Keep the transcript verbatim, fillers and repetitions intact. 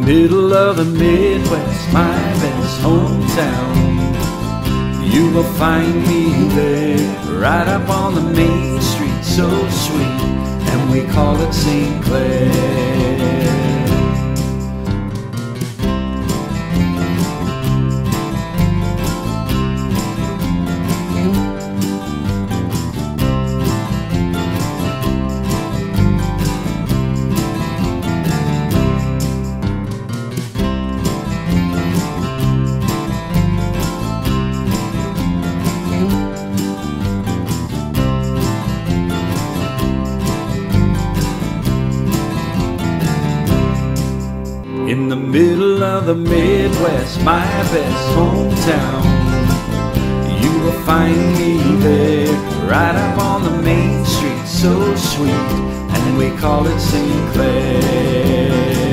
middle of the Midwest, my best hometown. You will find me there, right up on the main street, so sweet, and we call it Saint Clair. In the middle of the Midwest, my best hometown. You will find me there, right up on the main street, so sweet, and we call it Saint Clair.